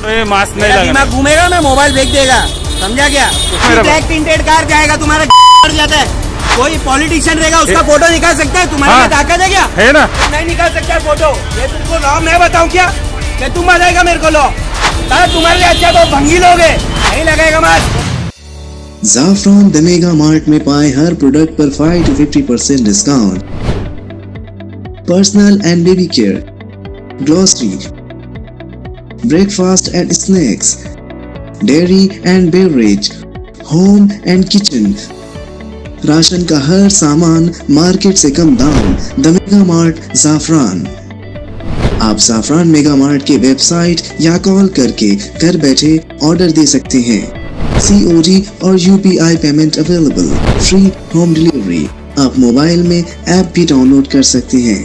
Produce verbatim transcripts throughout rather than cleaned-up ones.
Mask नहीं लगा, दिमाग घूमेगा ना, मोबाइल फेंक देगा, समझा क्या? ब्लैक टिंटेड कार जाएगा, तुम्हारा मर जाता है। कोई पॉलिटिशियन रहेगा, उसका फोटो निकाल सकता है? तुम्हारे में ताकत है क्या? है ना, नहीं निकाल सकता है फोटो। ये तुमको लॉ मैं बताऊं क्या? कि तुम आ जाएगा मेरे को लॉ? तुम्हारे लिए अच्छा तो भंगी लोग है, नहीं लगाएगा mask. Zafran the mega mart में पाए हर प्रोडक्ट पर five to fifty percent discount. Personal and baby care, grocery, breakfast and snacks, dairy and beverage, home and kitchen, ration का हर सामान मार्केट से कम दाम। The mega mart Zafran. आप ज़ाफ़रान मेगा मार्ट के वेबसाइट या कॉल करके घर बैठे ऑर्डर दे सकते हैं। सी ओ डी और U P I payment available. Free home delivery. आप मोबाइल में ऐप भी डाउनलोड कर सकते हैं।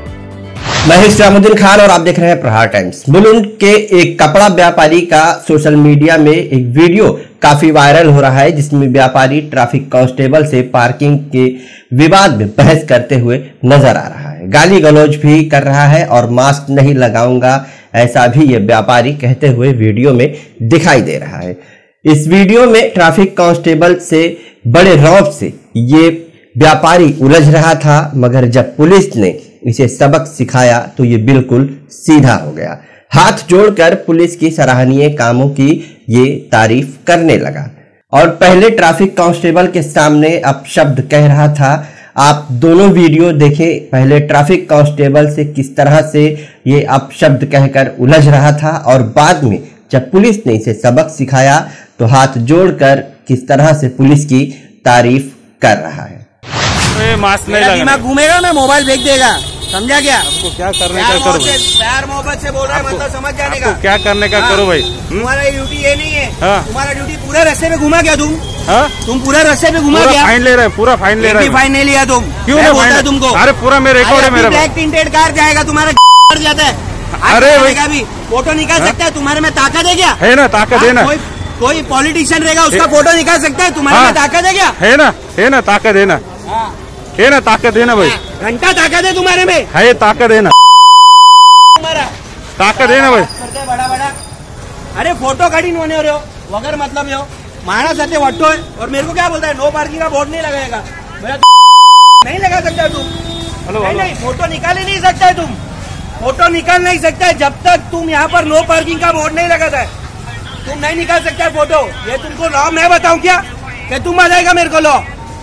मैं इस्लामुद्दीन खान और आप देख रहे हैं प्रहार टाइम्स। मुलुंड के एक कपड़ा व्यापारी का सोशल मीडिया में एक वीडियो काफी वायरल हो रहा है, जिसमें व्यापारी ट्रैफिक कांस्टेबल से पार्किंग के विवाद में बहस करते हुए नजर आ रहा है। गाली गलौज भी कर रहा है और मास्क नहीं लगाऊंगा ऐसा भी ये व्यापारी कहते हुए वीडियो में दिखाई दे रहा है। इस वीडियो में ट्रैफिक कांस्टेबल से बड़े रौब से ये व्यापारी उलझ रहा था, मगर जब पुलिस ने इसे सबक सिखाया तो ये बिल्कुल सीधा हो गया। हाथ जोड़कर पुलिस की सराहनीय कामों की ये तारीफ करने लगा और पहले ट्रैफिक कांस्टेबल के सामने अपशब्द कह रहा था। आप दोनों वीडियो देखें। पहले ट्रैफिक कांस्टेबल से किस तरह से ये अपशब्द कहकर उलझ रहा था और बाद में जब पुलिस ने इसे सबक सिखाया तो हाथ जोड़कर किस तरह से पुलिस की तारीफ कर रहा है। मास्क नहीं लगा, दिमाग घूमेगा ना, मोबाइल फेंक देगा, समझा क्या? आपको क्या करने का करो, प्यार मोहब्बत से बोल रहा है, मतलब समझ जाने का। क्या करने का करो भाई। तुम्हारा ड्यूटी ये नहीं है। हाँ? तुम्हारा ड्यूटी पूरे रास्ते पे घुमा क्या तुम? हाँ? तुम पूरा रास्ते पे घुमा क्या? फाइन ले रहे, पूरा फाइन ले रहे। फाइन नहीं लिया तुम? क्यों नहीं बोलता है तुमको? अरे पूरा मेरा रिकॉर्ड है मेरा। ब्लैक टिंटेड कार जाएगा, तुम्हारा मर जाता है। अरे भाई फोटो निकाल सकता है? तुम्हारे में ताकत है क्या? है ना, ताकत है ना। कोई पॉलिटिशियन रहेगा, उसका फोटो निकाल सकता है? तुम्हारे में ताकत है क्या? है ना, है ना, ताकत है ना, है ना, ताकत है ना भाई। घंटा ताकत है तुम्हारे में, है ताकत है ना, तुम्हारा ताकत है ना भाई। बड़ा बड़ा अरे फोटो काटी होने हो रहे हो, वगर मतलब हो मारा सत्य वट्टो है और मेरे को क्या बोलता है नो पार्किंग का बोर्ड नहीं लगाएगा। मेरा नहीं लगा सकता तुम। हेलो नहीं, नहीं फोटो निकाल ही नहीं सकता है तुम। फोटो निकाल नहीं सकता है जब तक तुम यहाँ पर नो पार्किंग का बोर्ड नहीं लगाता है। तुम नहीं निकाल सकता है फोटो। ये तुमको लॉ मैं बताऊं क्या? कि तुम आ जाएगा मेरे को लॉ?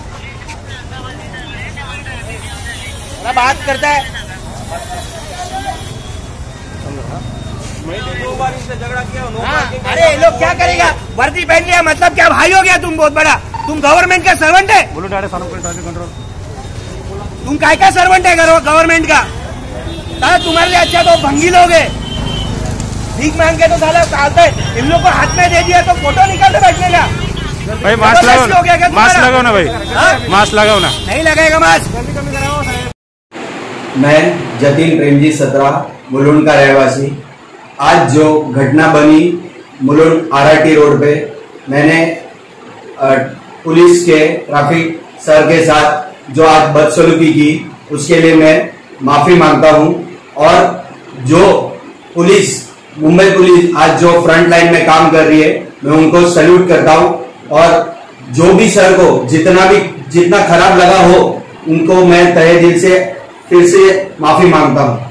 बात करता है। दो बार इससे झगड़ा किया। हाँ, अरे ये लोग क्या करेगा? वर्दी पहन लिया मतलब क्या भाई हो गया तुम बहुत बड़ा? तुम गवर्नमेंट का सर्वेंट है? बोलो डायरेक्ट कंट्रोल। तुम काय का सर्वेंट है गवर्नमेंट का? तुम्हारे लिए अच्छा तो भंगी लोग है, भीख मांग के तो साला सालते है। इन लोग को हाथ में दे दिया तो फोटो निकाल के बैठने का भाई। मास्क लगाओ, मास्क लगाओ ना भाई। मास्क लगाओ ना। नहीं लगाएगा मास्क। मैं जतिन प्रेमजी सत्रा, मुलुंड का रहवासी। आज जो घटना बनी Mulund R R T road पे, मैंने पुलिस के ट्रैफिक सर के साथ जो आज बदसलूकी की उसके लिए मैं माफी मांगता हूं। और जो पुलिस, मुंबई पुलिस आज जो फ्रंट लाइन में काम कर रही है, मैं उनको सैल्यूट करता हूं। और जो भी सर को जितना भी जितना खराब लगा हो, उनको मैं तहे दिल से फिर से माफी मांगता हूं।